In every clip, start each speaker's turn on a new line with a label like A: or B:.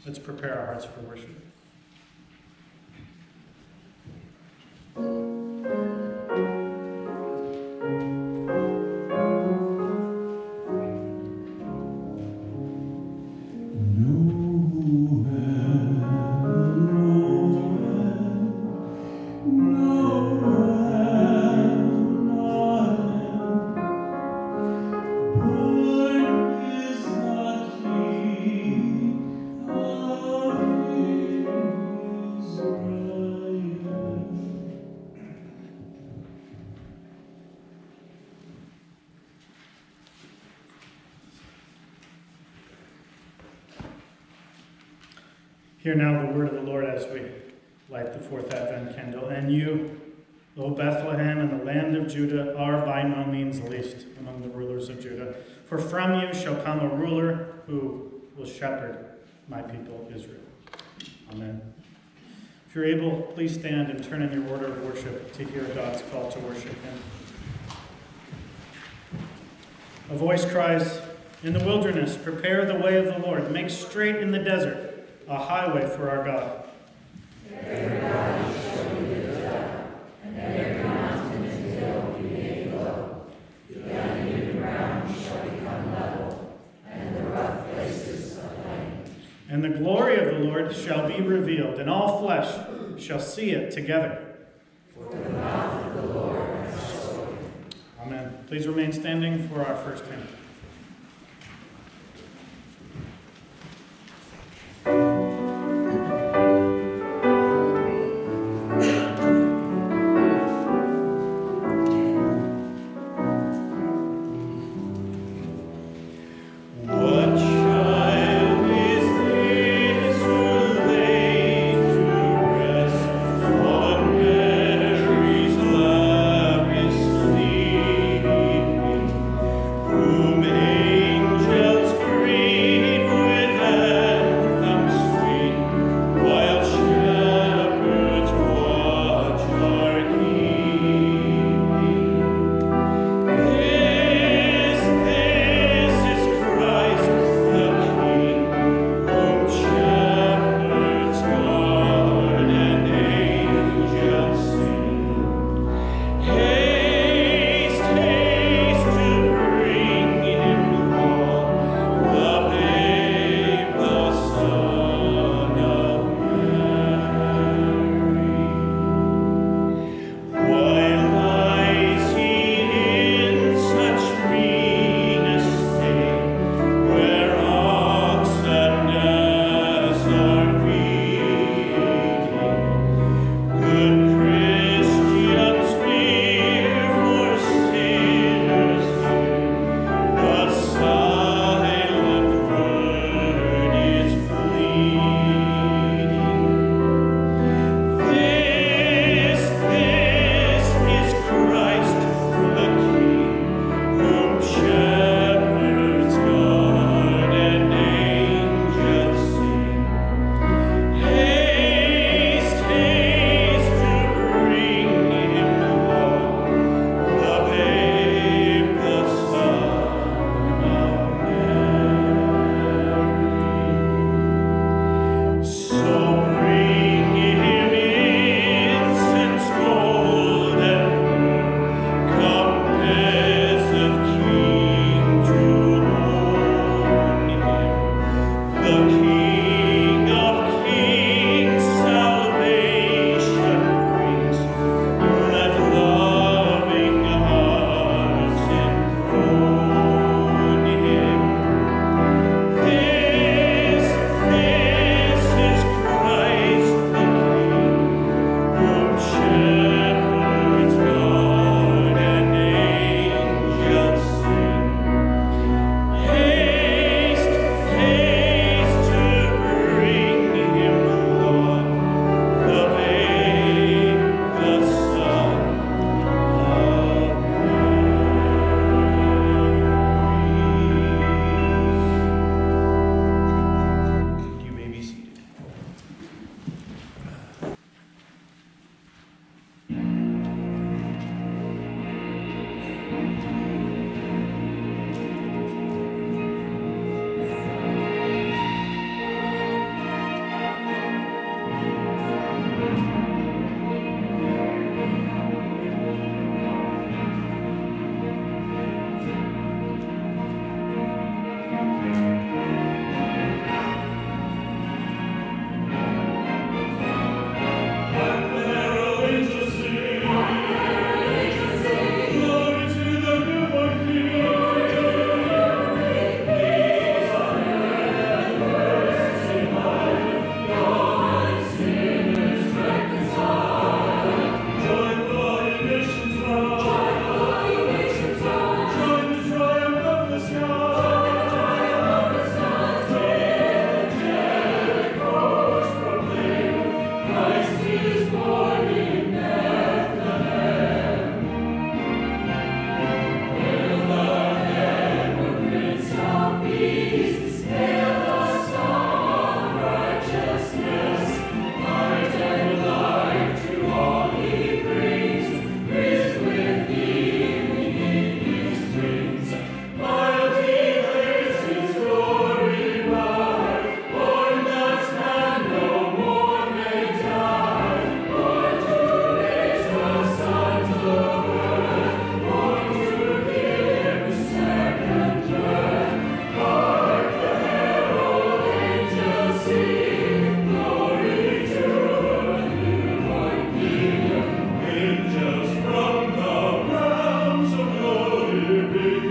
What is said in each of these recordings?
A: Let's prepare our hearts for worship. Hear now the word of the Lord as we light the fourth Advent candle. And you, O Bethlehem, in the land of Judah, are by no means least among the rulers of Judah. For from you shall come a ruler who will shepherd my people Israel. Amen. If you're able, please stand and turn in your order of worship to hear God's call to worship him. A voice cries, "In the wilderness, prepare the way of the Lord. Make straight in the desert a highway for our God."
B: Every valley shall be lifted up, and every mountain and hill be made low. The uneven ground shall become level, and the rough places a plain.
A: And the glory of the Lord shall be revealed, and all flesh shall see it together.
B: For the mouth of the Lord has spoken.
A: Amen. Please remain standing for our first hymn.
B: Who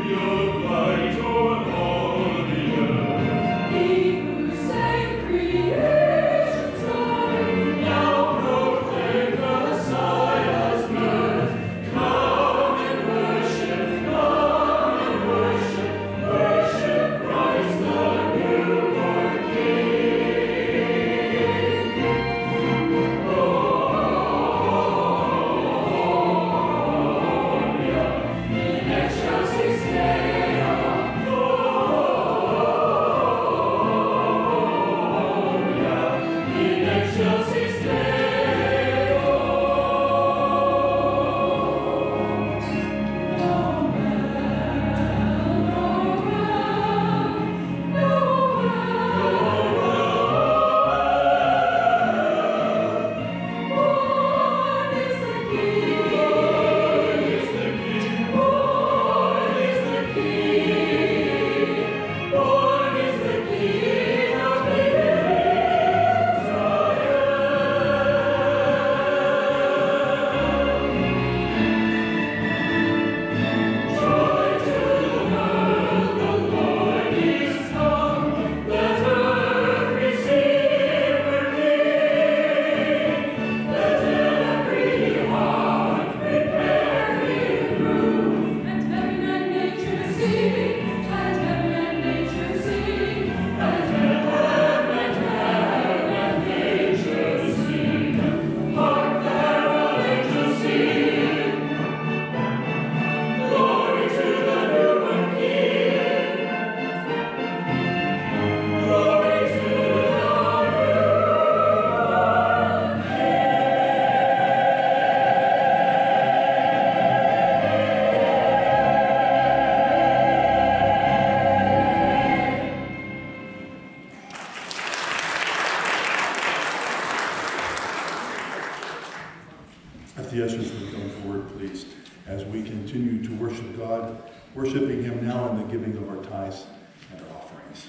C: The ushers will come forward, please, as we continue to worship God, worshiping Him now in the giving of our tithes and our offerings.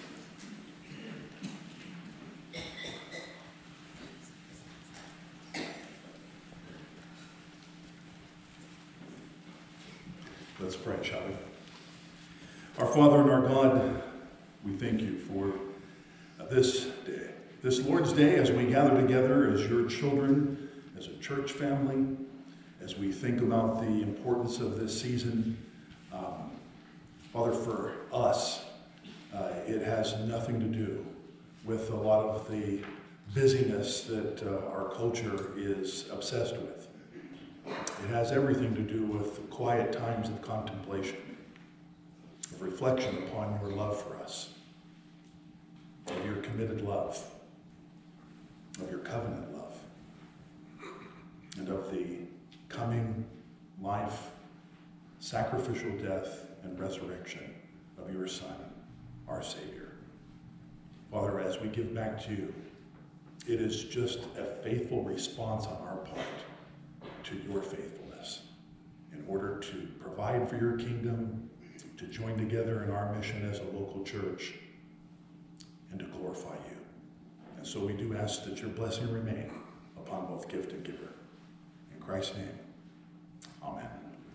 C: Let's pray, shall we? Our Father and our God, we thank you for this day, this Lord's Day, as we gather together as your children, as a church family, as we think about the importance of this season. Father, for us, it has nothing to do with a lot of the busyness that our culture is obsessed with. It has everything to do with the quiet times of contemplation, of reflection upon your love for us, of your committed love, of your covenant love, and of the coming life, sacrificial death, and resurrection of your Son, our Savior. Father, as we give back to you, it is just a faithful response on our part to your faithfulness in order to provide for your kingdom, to join together in our mission as a local church, and to glorify you. And so we do ask that your blessing remain upon both gift and giver. In Christ's name, amen.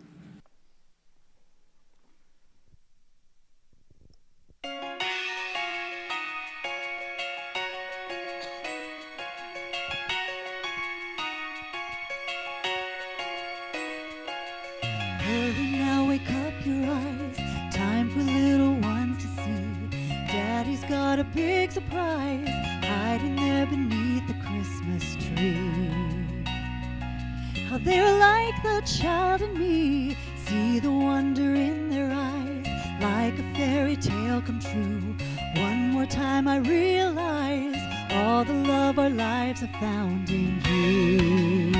B: Hurry now, wake up your eyes. Time for little ones to see. Daddy's got a big surprise hiding there beneath the Christmas tree. How they're like the child in me. See the wonder in their eyes, like a fairy tale come true. One more time I realize all the love our lives have found in you.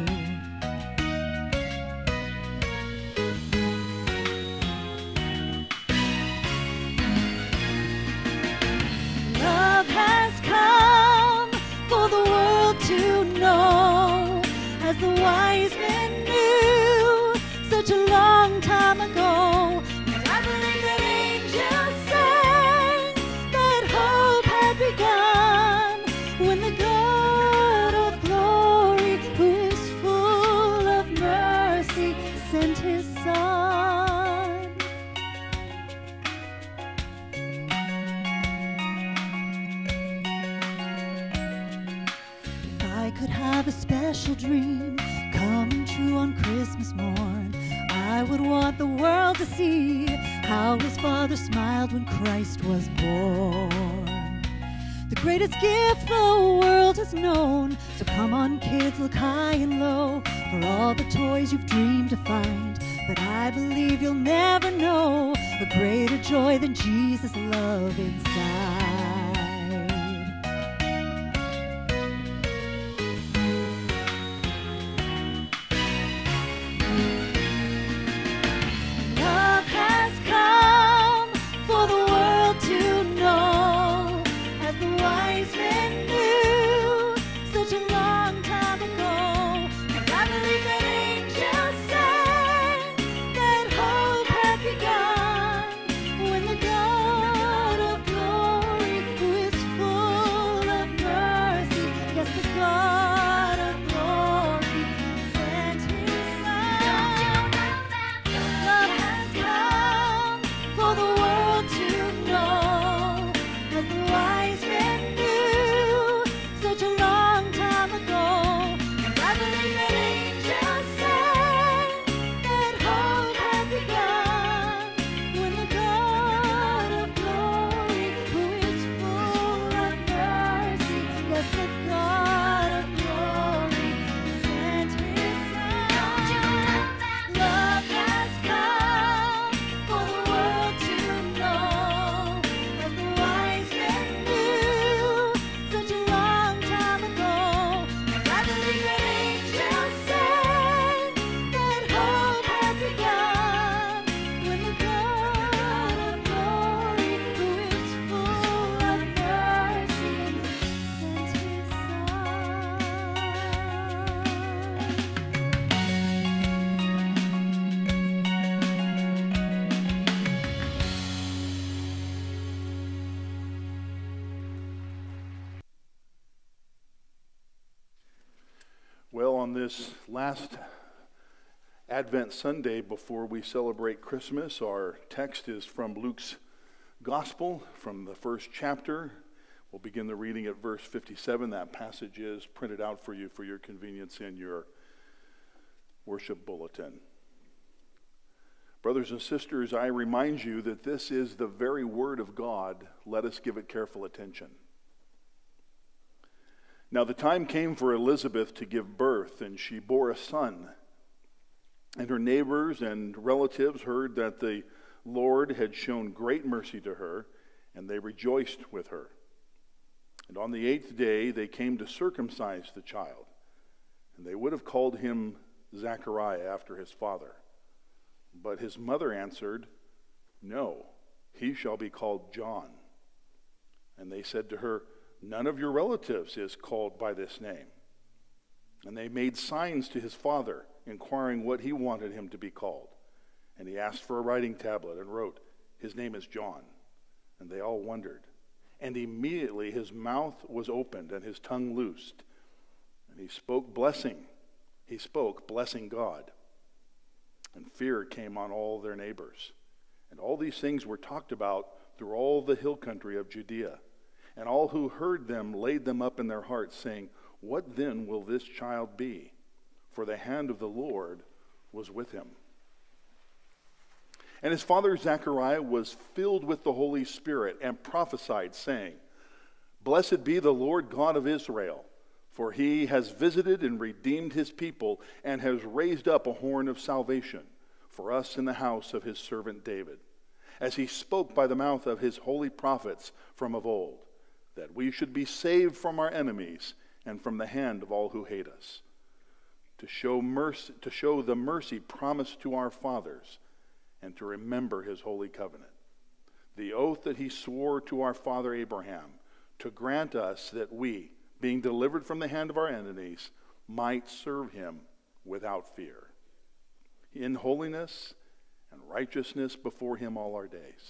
B: Love has come for the world to know, as the wise men knew such a long time ago. And I believe that angels sang that hope had begun when the God of glory, who is full of mercy, sent his Son.
D: could have a special dream come true on Christmas morn, I would want the world to see how his Father smiled when Christ was born. The greatest gift the world has known. So come on, kids, look high and low for all the toys you've dreamed to find. But I believe you'll never know a greater joy than Jesus' love inside. Love has come for the world to know, as the wise men knew such a long time ago. And I believe that angels sang that hope had begun when the God of glory, who is full of mercy, yes, the God of glory, sent his Son. Love has come for the world to know, as the wise men knew such a long time ago. And I believe that angels sang that hope had begun when the God of glory, who is full of mercy, yes, the God of glory, sent his Son. Love has come for the world to know, as the wise men knew such a long time ago. And I believe that angels sang that hope had begun when the God of glory, who is full of mercy, sent his Son.
C: Well, on this last Advent Sunday before we celebrate Christmas, our text is from Luke's Gospel, from the first chapter. We'll begin the reading at verse 57. That passage is printed out for you for your convenience in your worship bulletin. Brothers and sisters, I remind you that this is the very word of God. Let us give it careful attention. Now the time came for Elizabeth to give birth, and she bore a son. And her neighbors and relatives heard that the Lord had shown great mercy to her, and they rejoiced with her. And on the 8th day they came to circumcise the child, and they would have called him Zechariah after his father. But his mother answered, "No, he shall be called John." And they said to her, "None of your relatives is called by this name." And they made signs to his father, inquiring what he wanted him to be called. And he asked for a writing tablet and wrote, "His name is John." And they all wondered. And immediately his mouth was opened and his tongue loosed. And he spoke, blessing God. And fear came on all their neighbors. And all these things were talked about through all the hill country of Judea. And all who heard them laid them up in their hearts, saying, "What then will this child be?" For the hand of the Lord was with him. And his father Zechariah was filled with the Holy Spirit and prophesied, saying, "Blessed be the Lord God of Israel, for he has visited and redeemed his people, and has raised up a horn of salvation for us in the house of his servant David, as he spoke by the mouth of his holy prophets from of old, that we should be saved from our enemies and from the hand of all who hate us, to show the mercy promised to our fathers, and to remember his holy covenant, the oath that he swore to our father Abraham, to grant us that we, being delivered from the hand of our enemies, might serve him without fear, in holiness and righteousness before him all our days.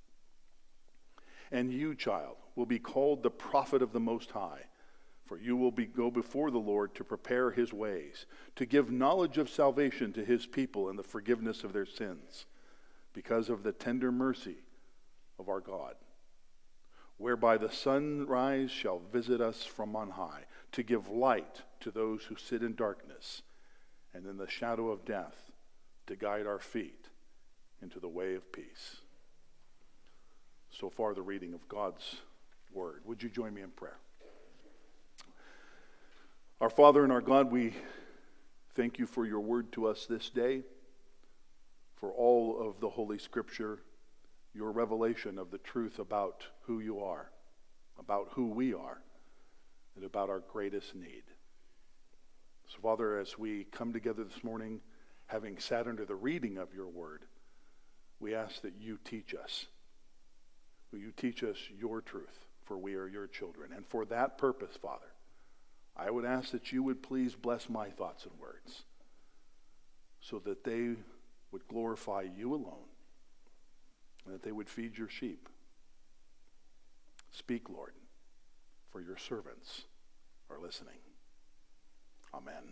C: And you, child, will be called the prophet of the Most High, for you will go before the Lord to prepare his ways, to give knowledge of salvation to his people and the forgiveness of their sins, because of the tender mercy of our God, whereby the sunrise shall visit us from on high, to give light to those who sit in darkness and in the shadow of death, to guide our feet into the way of peace. So far, the reading of God's word. Would you join me in prayer? Our Father and our God, we thank you for your word to us this day, for all of the Holy Scripture, your revelation of the truth about who you are, about who we are, and about our greatest need. So, Father, as we come together this morning, having sat under the reading of your word, we ask that you teach us. Will you teach us your truth, for we are your children. And for that purpose, Father, I would ask that you would please bless my thoughts and words so that they would glorify you alone and that they would feed your sheep. Speak, Lord, for your servants are listening. Amen.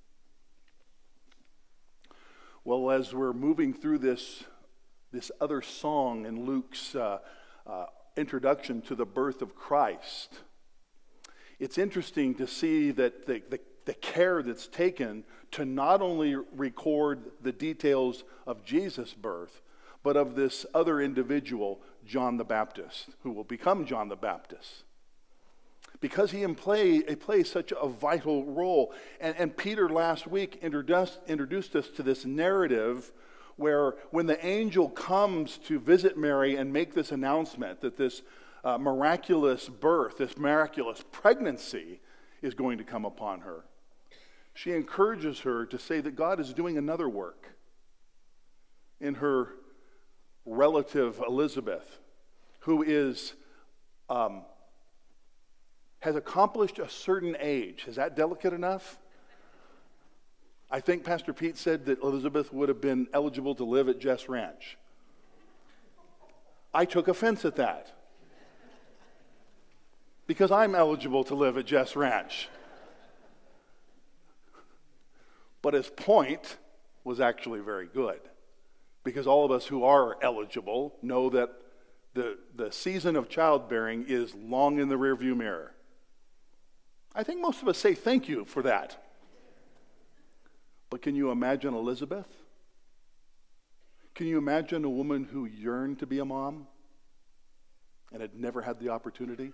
C: Well, as we're moving through this other song in Luke's introduction to the birth of Christ, it's interesting to see that the care that's taken to not only record the details of Jesus' birth, but of this other individual, John the Baptist, who will become John the Baptist. Because he plays such a vital role. And Peter last week introduced us to this narrative where when the angel comes to visit Mary and make this announcement that this miraculous birth, this miraculous pregnancy is going to come upon her, she encourages her to say that God is doing another work in her relative Elizabeth, who has accomplished a certain age. Is that delicate enough? I think Pastor Pete said that Elizabeth would have been eligible to live at Jess Ranch. I took offense at that because I'm eligible to live at Jess Ranch. But his point was actually very good, because all of us who are eligible know that the season of childbearing is long in the rearview mirror. I think most of us say thank you for that. But can you imagine Elizabeth? Can you imagine a woman who yearned to be a mom and had never had the opportunity?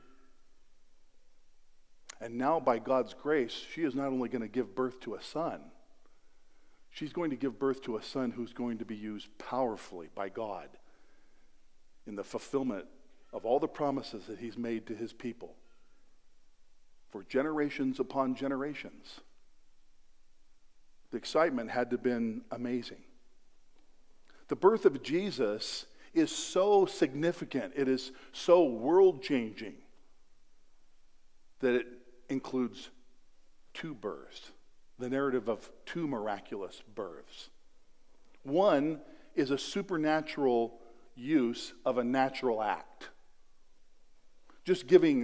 C: And now, by God's grace, she is not only going to give birth to a son, she's going to give birth to a son who's going to be used powerfully by God in the fulfillment of all the promises that he's made to his people for generations upon generations. The excitement had to have been amazing. The birth of Jesus is so significant, it is so world-changing, that it includes two births, the narrative of two miraculous births. One is a supernatural use of a natural act. Just giving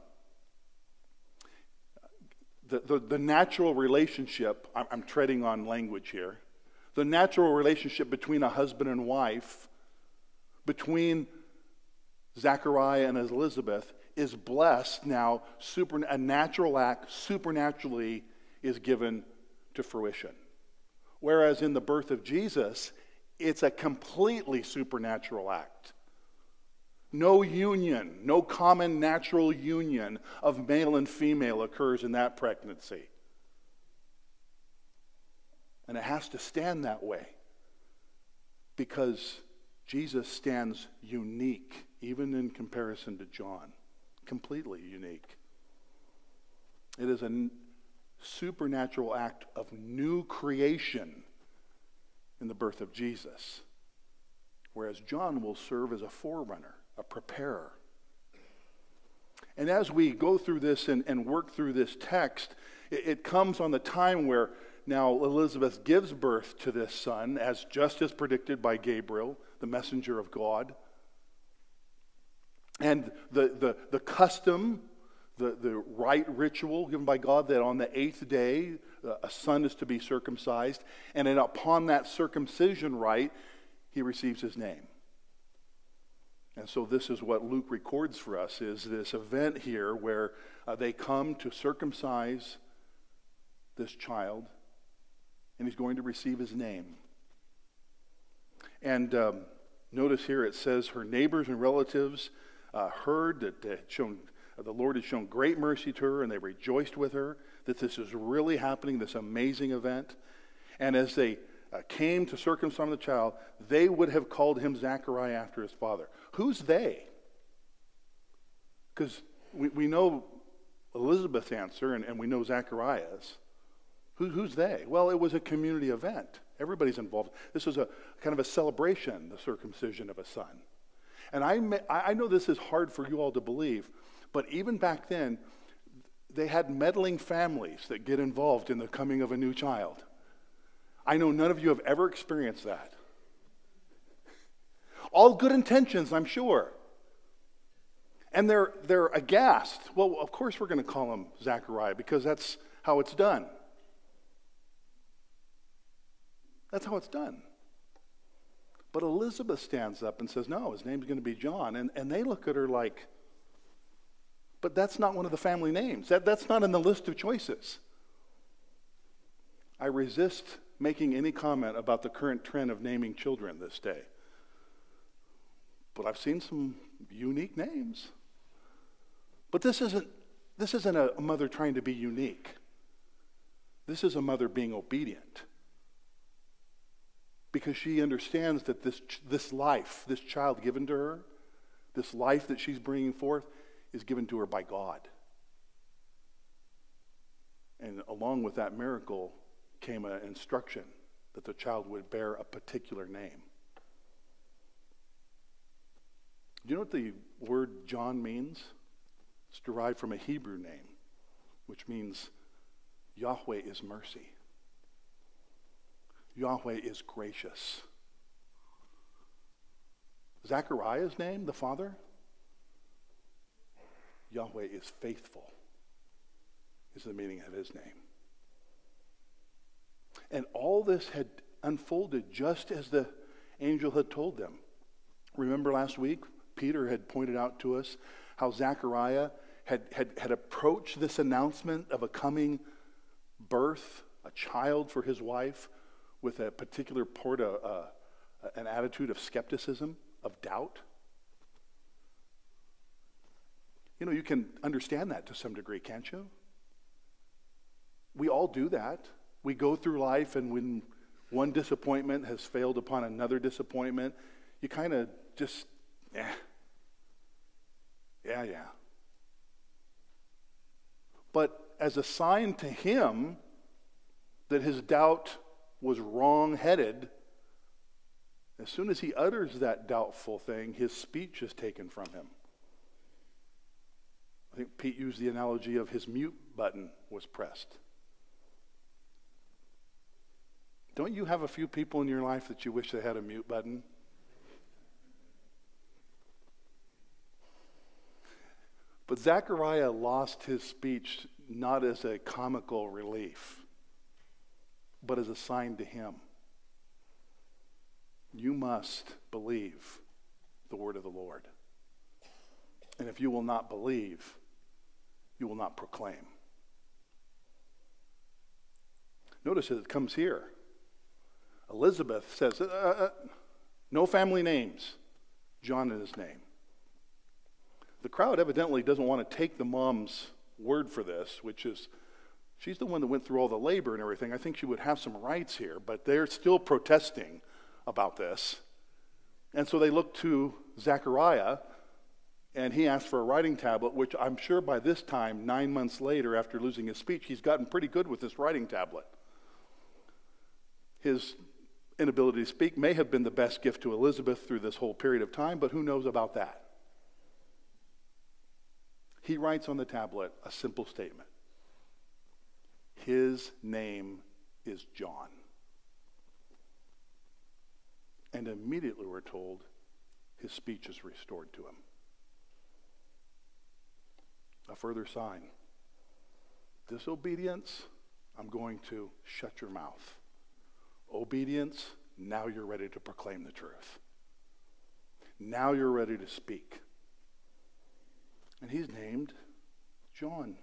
C: the natural relationship, I'm treading on language here, the natural relationship between a husband and wife, between Zechariah and Elizabeth, is blessed now. A natural act supernaturally is given to fruition. Whereas in the birth of Jesus, it's a completely supernatural act. No union, no common natural union of male and female occurs in that pregnancy. And it has to stand that way because Jesus stands unique, even in comparison to John. Completely unique. It is a supernatural act of new creation in the birth of Jesus, whereas John will serve as a forerunner, a preparer. And as we go through this and work through this text, it comes on the time where now Elizabeth gives birth to this son, just as predicted by Gabriel, the messenger of God. And the custom, the rite ritual given by God that on the 8th day a son is to be circumcised, and then upon that circumcision rite he receives his name. And so this is what Luke records for us, is this event here where they come to circumcise this child, and he's going to receive his name. And notice here it says her neighbors and relatives heard that the Lord had shown great mercy to her, and they rejoiced with her that this is really happening, this amazing event. And as they came to circumcise the child, they would have called him Zechariah after his father. Who's they? Because we know Elizabeth's answer, and we know Zechariah's. Who's they? Well, it was a community event. Everybody's involved. This was a kind of a celebration, the circumcision of a son. And I know this is hard for you all to believe, but even back then, they had meddling families that get involved in the coming of a new child. I know none of you have ever experienced that. All good intentions, I'm sure. And they're aghast. Well, of course we're going to call him Zechariah because that's how it's done. That's how it's done. But Elizabeth stands up and says, no, his name's going to be John. And they look at her like, but that's not one of the family names. That's not in the list of choices. I resist making any comment about the current trend of naming children this day. But I've seen some unique names. But this isn't a mother trying to be unique. This is a mother being obedient. Because she understands that this life, this child given to her, this life that she's bringing forth, is given to her by God. And along with that miracle came an instruction that the child would bear a particular name. Do you know what the word John means? It's derived from a Hebrew name, which means Yahweh is mercy. Yahweh is gracious. Zechariah's name, the father, Yahweh is faithful, is the meaning of his name. And all this had unfolded just as the angel had told them. Remember last week, Peter had pointed out to us how Zechariah had approached this announcement of a coming birth, a child for his wife, with a particular an attitude of skepticism, of doubt. You know, you can understand that to some degree, can't you? We all do that. We go through life, and when one disappointment has failed upon another disappointment, you kind of just, yeah. But as a sign to him that his doubt was wrong-headed, as soon as he utters that doubtful thing, his speech is taken from him. I think Pete used the analogy of his mute button was pressed. Don't you have a few people in your life that you wish they had a mute button? But Zechariah lost his speech not as a comical relief, but as a sign to him. You must believe the word of the Lord. And if you will not believe, you will not proclaim. Notice it comes here. Elizabeth says, no family names. John in his name. The crowd evidently doesn't want to take the mom's word for this, which is, she's the one that went through all the labor and everything. I think she would have some rights here, but they're still protesting about this. And so they look to Zechariah, and he asked for a writing tablet, which I'm sure by this time, 9 months later, after losing his speech, he's gotten pretty good with this writing tablet. His inability to speak may have been the best gift to Elizabeth through this whole period of time, but who knows about that? He writes on the tablet a simple statement. His name is John. And immediately we're told his speech is restored to him. A further sign. Disobedience, I'm going to shut your mouth. Obedience, now you're ready to proclaim the truth. Now you're ready to speak. And he's named John.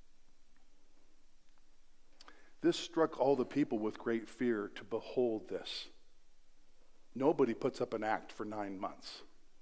C: This struck all the people with great fear to behold this. Nobody puts up an act for 9 months.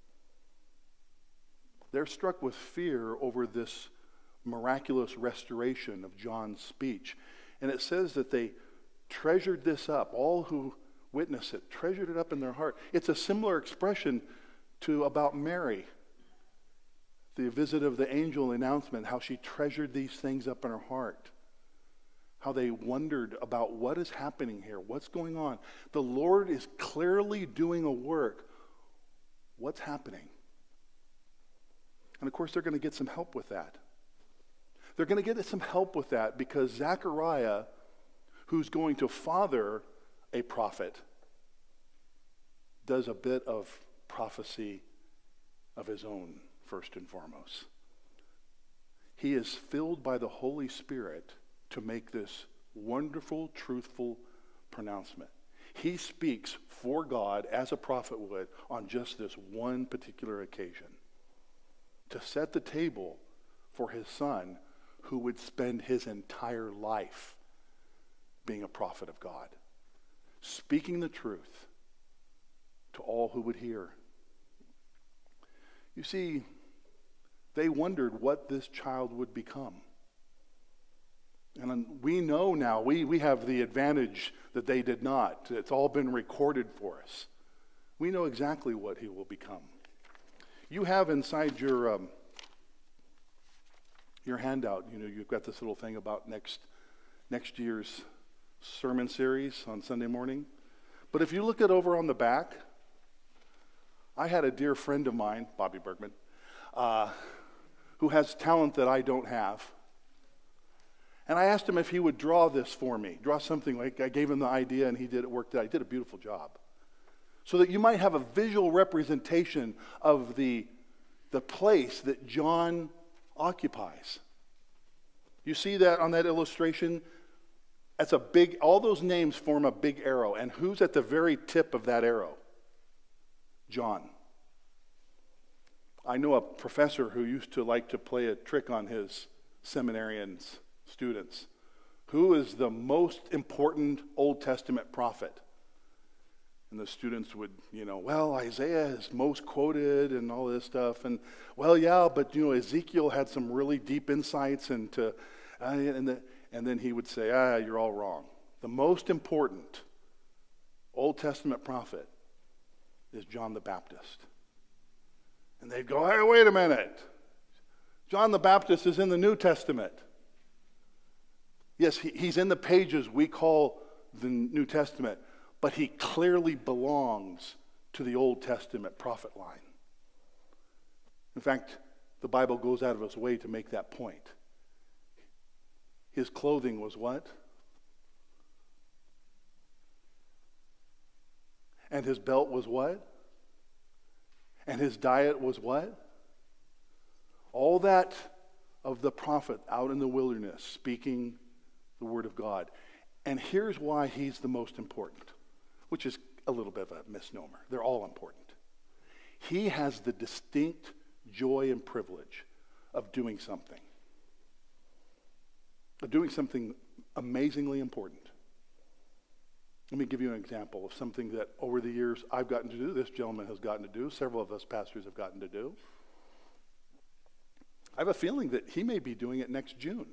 C: They're struck with fear over this miraculous restoration of John's speech. And it says that they treasured this up. All who witnessed it treasured it up in their heart. It's a similar expression to about Mary. The visit of the angel announcement, how she treasured these things up in her heart. How they wondered about what is happening here, what's going on. The Lord is clearly doing a work. What's happening? And of course, they're going to get some help with that. They're going to get some help with that because Zechariah, who's going to father a prophet, does a bit of prophecy of his own, first and foremost. He is filled by the Holy Spirit to make this wonderful, truthful pronouncement. He speaks for God as a prophet would on just this one particular occasion to set the table for his son who would spend his entire life being a prophet of God, speaking the truth to all who would hear. You see, they wondered what this child would become. And we know now, we have the advantage that they did not. It's all been recorded for us. We know exactly what he will become. You have inside your handout, you've got this little thing about next year's sermon series on Sunday morning. But if you look at over on the back, I had a dear friend of mine, Bobby Bergman, who has talent that I don't have. And I asked him if he would draw this for me, draw something like, I gave him the idea and he did it, worked it out. He did a beautiful job. So that you might have a visual representation of the place that John occupies. You see that on that illustration? That's a big, all those names form a big arrow. And who's at the very tip of that arrow? John. I know a professor who used to like to play a trick on his seminarians, students. Who is the most important Old Testament prophet? And the students would, well, Isaiah is most quoted and all this stuff. And, well, yeah, but, Ezekiel had some really deep insights into, and then he would say, you're all wrong. The most important Old Testament prophet is John the Baptist. And they'd go, hey, wait a minute. John the Baptist is in the New Testament. Yes, he's in the pages we call the New Testament, but he clearly belongs to the Old Testament prophet line. In fact, the Bible goes out of its way to make that point. His clothing was what? And his belt was what? And his diet was what? All that of the prophet out in the wilderness speaking the word of God. And here's why he's the most important, which is a little bit of a misnomer. They're all important. He has the distinct joy and privilege of doing something amazingly important. Let me give you an example of something that over the years I've gotten to do, this gentleman has gotten to do, several of us pastors have gotten to do. I have a feeling that he may be doing it next June.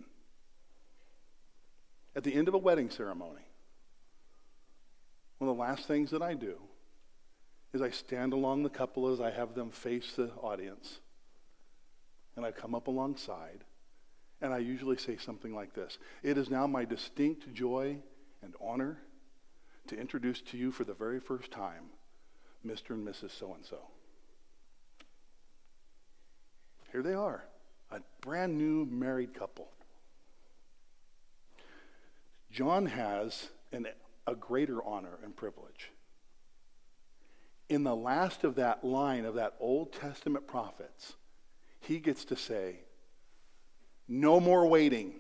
C: At the end of a wedding ceremony, one of the last things that I do is I stand along the couple as I have them face the audience, and I come up alongside, and I usually say something like this: it is now my distinct joy and honor to introduce to you for the very first time Mr. and Mrs. So-and-so. Here they are, a brand new married couple. John has a greater honor and privilege. In the last of that line of that Old Testament prophets, he gets to say, no more waiting.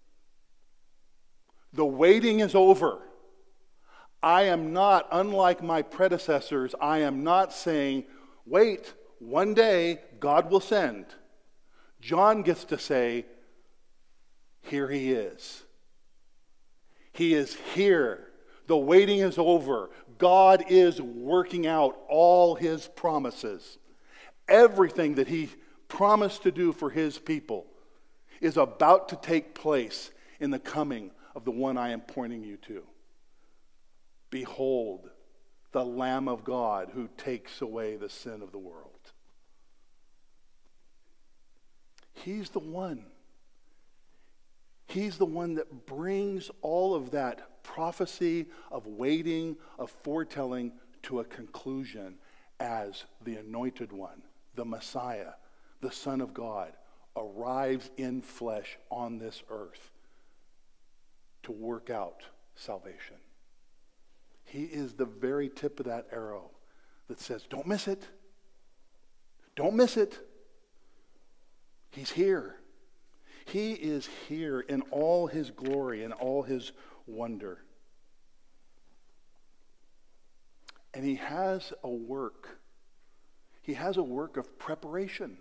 C: The waiting is over. I am not, unlike my predecessors, I am not saying, wait, One day, God will send. John gets to say, here he is. He is here. The waiting is over. God is working out all his promises. Everything that he promised to do for his people is about to take place in the coming of the one I am pointing you to. Behold, the Lamb of God who takes away the sin of the world. He's the one. He's the one that brings all of that prophecy of waiting, of foretelling to a conclusion as the anointed one, the Messiah, the Son of God, arrives in flesh on this earth to work out salvation. He is the very tip of that arrow that says, don't miss it. Don't miss it. He's here. He is here in all his glory and all his wonder. And he has a work. He has a work of preparation.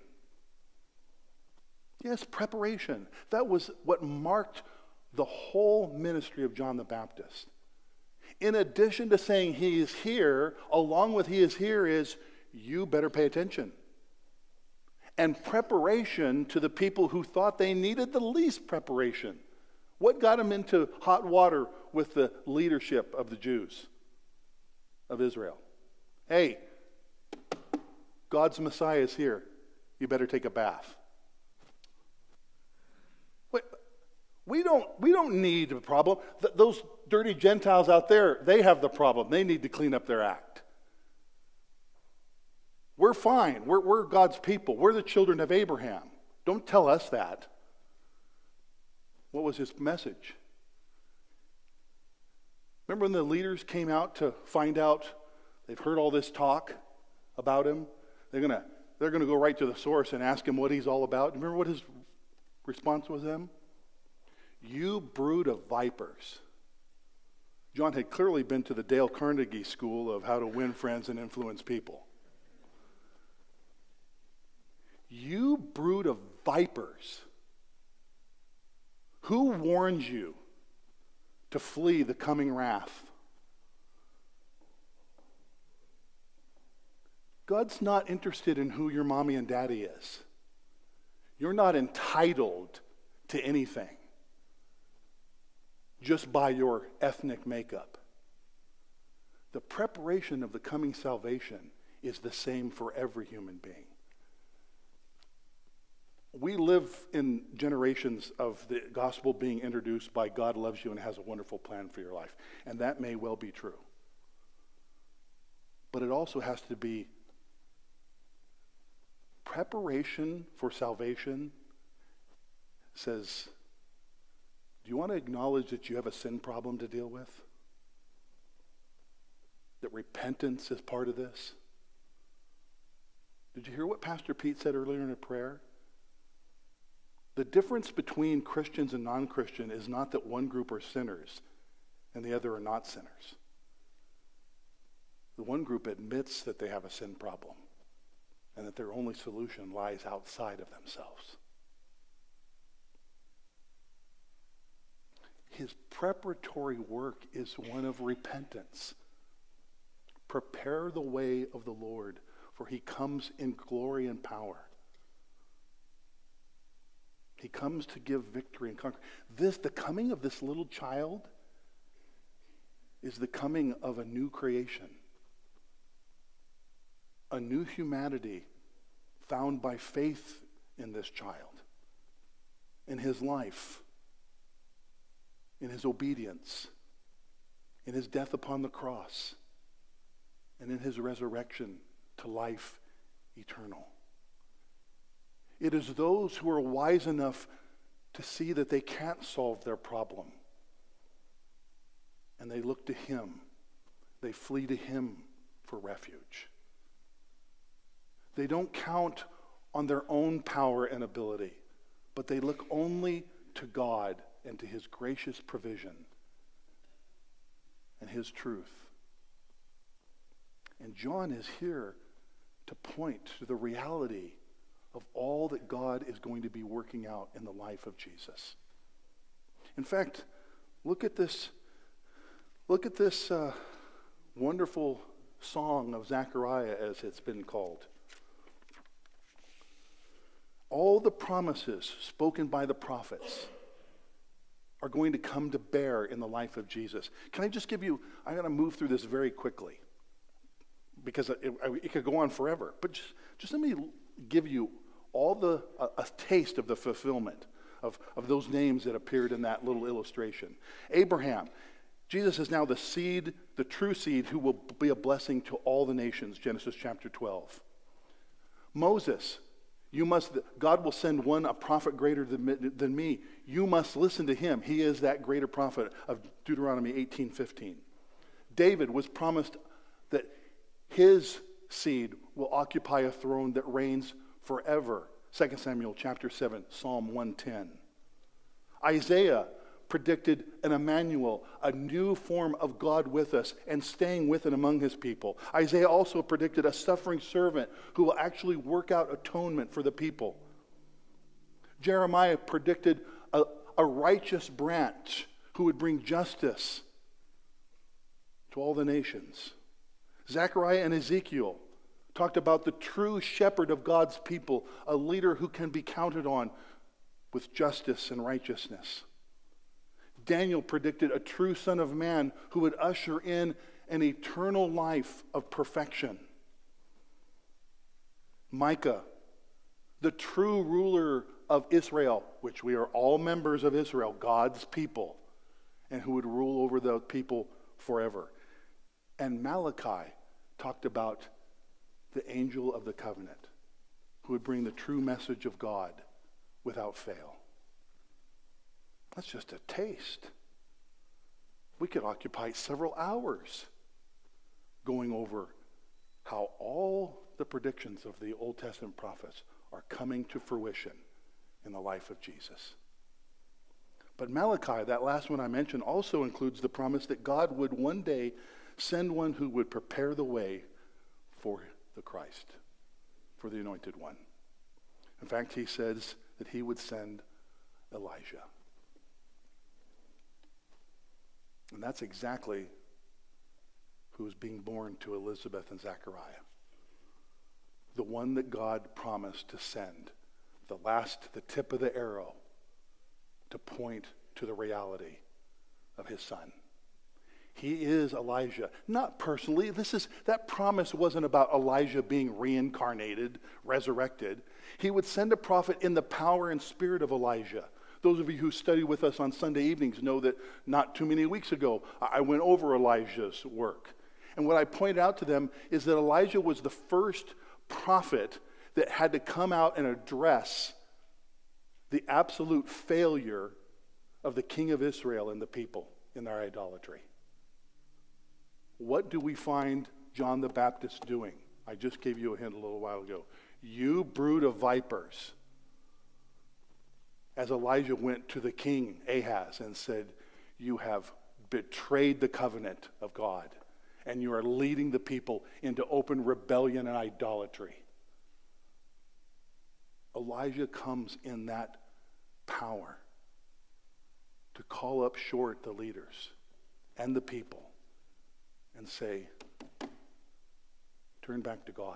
C: Yes, preparation. That was what marked the whole ministry of John the Baptist. In addition to saying he is here, along with he is here is, you better pay attention. And preparation to the people who thought they needed the least preparation. What got them into hot water with the leadership of the Jews of Israel? Hey, God's Messiah is here. You better take a bath. Wait, we don't need a problem. Those dirty Gentiles out there, they have the problem. They need to clean up their act. We're fine. We're God's people. We're the children of Abraham. Don't tell us that. What was his message? Remember when the leaders came out to find out, they've heard all this talk about him? They're gonna go right to the source and ask him what he's all about. Remember what his response was to them? You brood of vipers. John had clearly been to the Dale Carnegie School of how to win friends and influence people. You brood of vipers. Who warns you to flee the coming wrath? God's not interested in who your mommy and daddy is. You're not entitled to anything just by your ethnic makeup. The preparation of the coming salvation is the same for every human being. We live in generations of the gospel being introduced by God loves you and has a wonderful plan for your life. And that may well be true. But it also has to be preparation for salvation. Says, do you want to acknowledge that you have a sin problem to deal with? That repentance is part of this? Did you hear what Pastor Pete said earlier in a prayer? The difference between Christians and non-Christian is not that one group are sinners and the other are not sinners. The one group admits that they have a sin problem and that their only solution lies outside of themselves. His preparatory work is one of repentance. Prepare the way of the Lord, for he comes in glory and power. He comes to give victory and conquer. The coming of this little child is the coming of a new creation. A new humanity found by faith in this child, in his life, in his obedience, in his death upon the cross, and in his resurrection to life eternal. It is those who are wise enough to see that they can't solve their problem. And they look to him. They flee to him for refuge. They don't count on their own power and ability, but they look only to God and to his gracious provision and his truth. And John is here to to point to the reality of all that God is going to be working out in the life of Jesus. In fact, look at this wonderful song of Zechariah, as it's been called. All the promises spoken by the prophets are going to come to bear in the life of Jesus. Can I just give you, I'm going to move through this very quickly because it could go on forever. But just let me give you all a taste of the fulfillment of those names that appeared in that little illustration. Abraham, Jesus is now the seed, the true seed, who will be a blessing to all the nations, Genesis chapter 12. Moses, God will send one, a prophet greater than me. You must listen to him. He is that greater prophet of Deuteronomy 18:15. David was promised that his seed will occupy a throne that reigns forever. 2 Samuel chapter 7, Psalm 110. Isaiah predicted an Emmanuel, a new form of God with us and staying with and among his people. Isaiah also predicted a suffering servant who will actually work out atonement for the people. Jeremiah predicted a righteous branch who would bring justice to all the nations. Zechariah and Ezekiel talked about the true shepherd of God's people, a leader who can be counted on with justice and righteousness. Daniel predicted a true Son of Man who would usher in an eternal life of perfection. Micah, the true ruler of Israel, which we are all members of Israel, God's people, and who would rule over the people forever. And Malachi talked about the angel of the covenant, who would bring the true message of God without fail. That's just a taste. We could occupy several hours going over how all the predictions of the Old Testament prophets are coming to fruition in the life of Jesus. But Malachi, that last one I mentioned, also includes the promise that God would one day send one who would prepare the way for the Christ, for the Anointed One. In fact, he says that he would send Elijah. And that's exactly who is being born to Elizabeth and Zechariah. The one that God promised to send, the tip of the arrow, to point to the reality of his son. He is Elijah. Not personally. That promise wasn't about Elijah being reincarnated, resurrected. He would send a prophet in the power and spirit of Elijah. Those of you who study with us on Sunday evenings know that not too many weeks ago, I went over Elijah's work. And what I pointed out to them is that Elijah was the first prophet that had to come out and address the absolute failure of the king of Israel and the people in their idolatry. What do we find John the Baptist doing? I just gave you a hint a little while ago. You brood of vipers. As Elijah went to the king Ahaz and said, you have betrayed the covenant of God, and you are leading the people into open rebellion and idolatry. Elijah comes in that power to call up short the leaders and the people and say, turn back to God.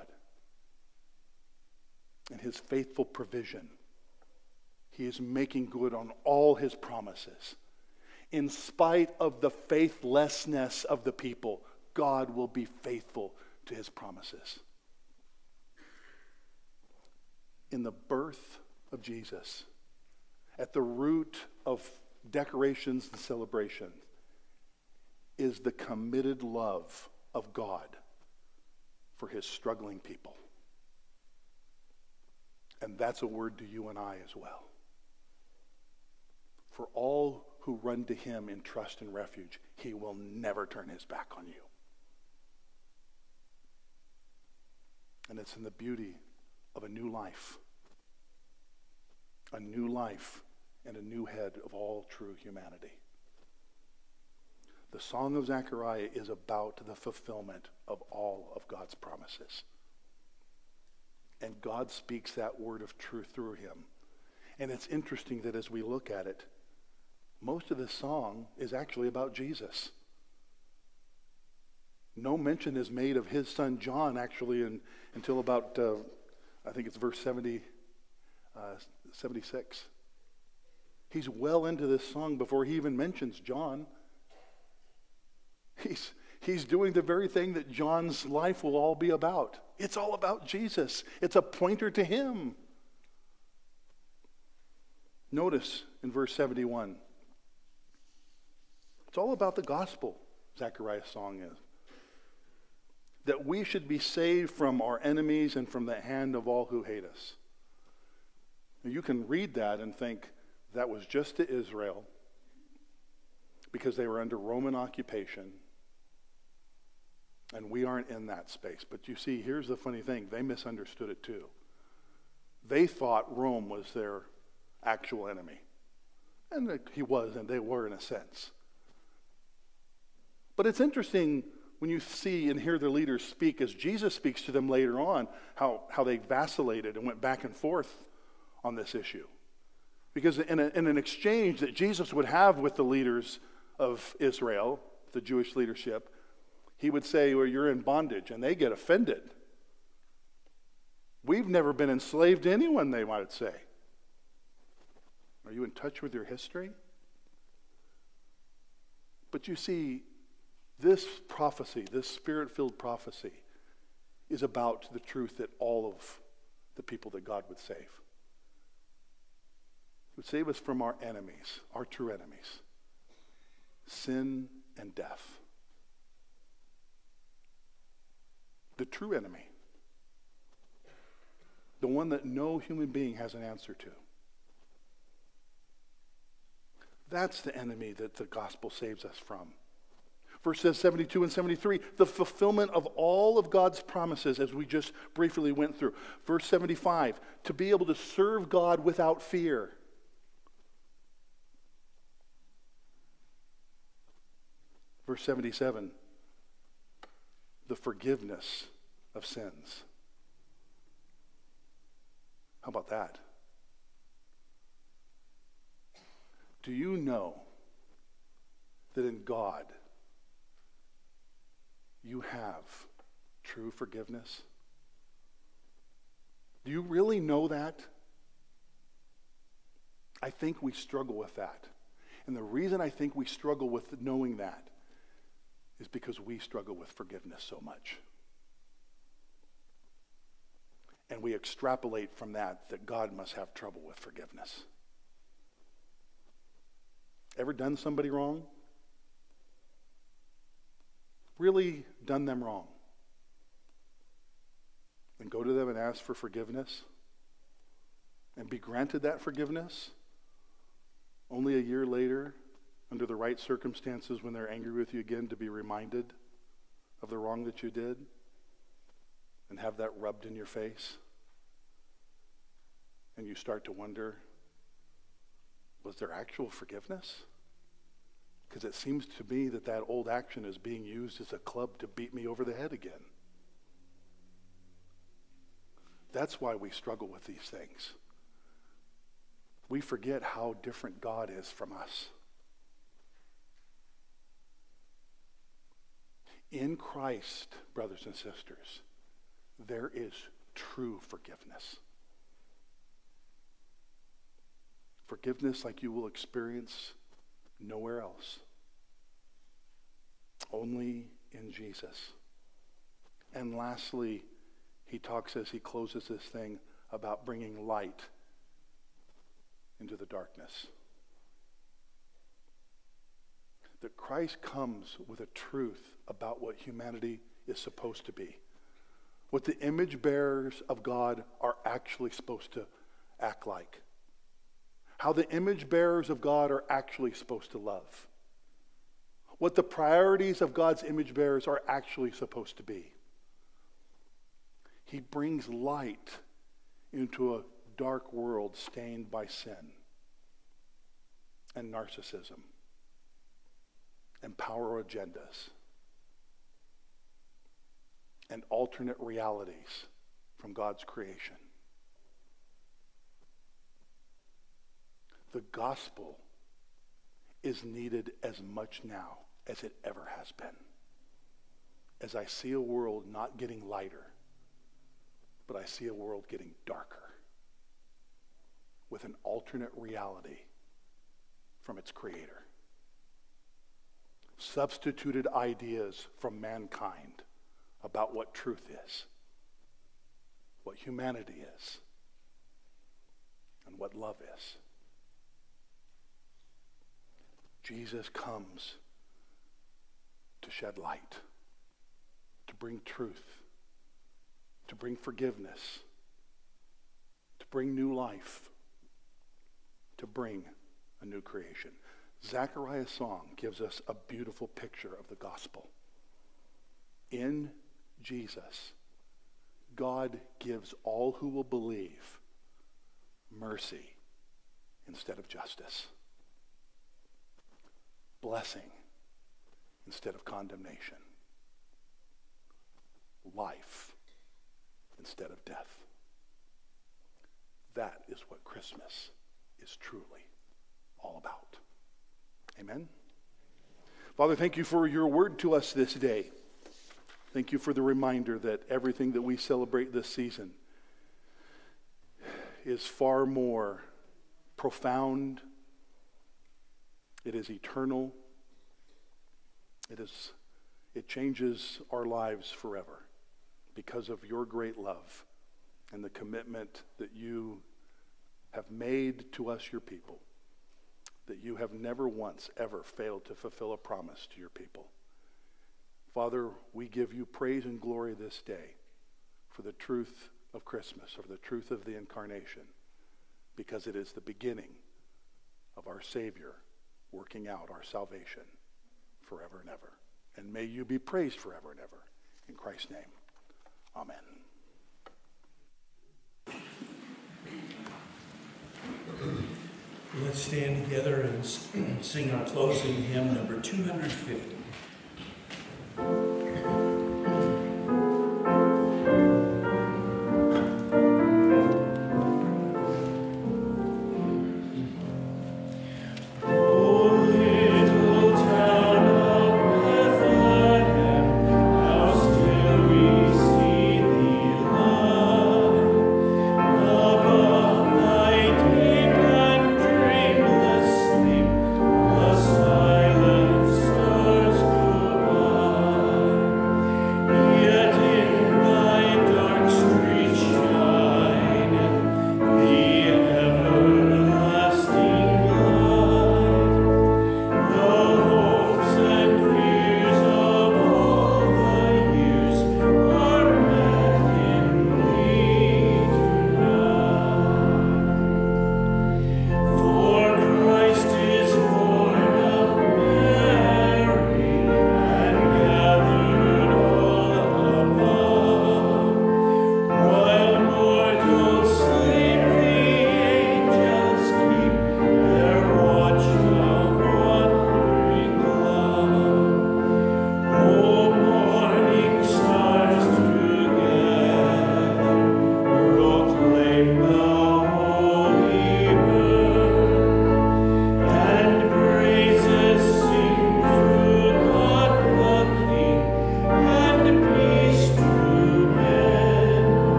C: And his faithful provision, he is making good on all his promises. In spite of the faithlessness of the people, God will be faithful to his promises. In the birth of Jesus, at the root of decorations and celebrations, is the committed love of God for his struggling people. And that's a word to you and I as well. For all who run to him in trust and refuge, he will never turn his back on you. And it's in the beauty of a new life and a new head of all true humanity. The Song of Zechariah is about the fulfillment of all of God's promises. And God speaks that word of truth through him. And it's interesting that as we look at it, most of this song is actually about Jesus. No mention is made of his son John actually until about, I think it's verse 76. He's well into this song before he even mentions John. He's doing the very thing that John's life will all be about. It's all about Jesus. It's a pointer to him. Notice in verse 71. It's all about the gospel, Zechariah's song is. That we should be saved from our enemies and from the hand of all who hate us. Now, you can read that and think that was just to Israel because they were under Roman occupation. And we aren't in that space. But you see, here's the funny thing. They misunderstood it too. They thought Rome was their actual enemy. And he was, and they were in a sense. But it's interesting when you see and hear the leaders speak, as Jesus speaks to them later on, how they vacillated and went back and forth on this issue. Because in an exchange that Jesus would have with the leaders of Israel, the Jewish leadership, he would say, well, you're in bondage, and they get offended. We've never been enslaved to anyone, they might say. Are you in touch with your history? But you see, this prophecy, this spirit-filled prophecy, is about the truth that all of the people that God would save. He would save us from our enemies, our true enemies, sin and death. The true enemy. The one that no human being has an answer to. That's the enemy that the gospel saves us from. Verses 72 and 73, the fulfillment of all of God's promises as we just briefly went through. Verse 75, to be able to serve God without fear. Verse 77, the forgiveness of sins. How about that? Do you know that in God you have true forgiveness? Do you really know that? I think we struggle with that. And the reason I think we struggle with knowing that is because we struggle with forgiveness so much. And we extrapolate from that God must have trouble with forgiveness. Ever done somebody wrong? Really done them wrong? And go to them and ask for forgiveness? And be granted that forgiveness? Only a year later, under the right circumstances when they're angry with you again, to be reminded of the wrong that you did? And have that rubbed in your face? And you start to wonder, was there actual forgiveness? Because it seems to me that old action is being used as a club to beat me over the head again. That's why we struggle with these things. We forget how different God is from us. In Christ, brothers and sisters, there is true forgiveness. Forgiveness like you will experience nowhere else. Only in Jesus. And lastly, he talks as he closes this thing about bringing light into the darkness. That Christ comes with a truth about what humanity is supposed to be. What the image bearers of God are actually supposed to act like. How the image bearers of God are actually supposed to love. What the priorities of God's image bearers are actually supposed to be. He brings light into a dark world stained by sin and narcissism and power agendas and alternate realities from God's creation. The gospel is needed as much now as it ever has been. As I see a world not getting lighter, but I see a world getting darker with an alternate reality from its creator. Substituted ideas from mankind about what truth is, what humanity is, and what love is. Jesus comes to shed light, to bring truth, to bring forgiveness, to bring new life, to bring a new creation. Zechariah's song gives us a beautiful picture of the gospel. In Jesus, God gives all who will believe mercy instead of justice, blessing instead of condemnation, life instead of death. That is what Christmas is truly all about. Amen. Father, thank you for your word to us this day. Thank you for the reminder that everything that we celebrate this season is far more profound. It is eternal. It changes our lives forever because of your great love and the commitment that you have made to us, your people, that you have never once ever failed to fulfill a promise to your people. Father, we give you praise and glory this day for the truth of Christmas, or the truth of the incarnation, because it is the beginning of our Savior working out our salvation forever and ever. And may you be praised forever and ever. In Christ's name, amen.
E: Let's stand together and sing our closing hymn, number 250.
D: Silent stars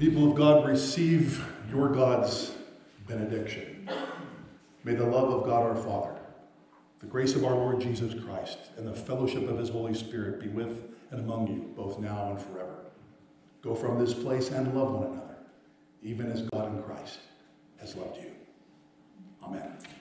C: People of God, receive your God's benediction. May the love of God our Father, the grace of our Lord Jesus Christ, and the fellowship of his Holy Spirit be with and among you, both now and forever. Go from this place and love one another, even as God in Christ has loved you. Amen.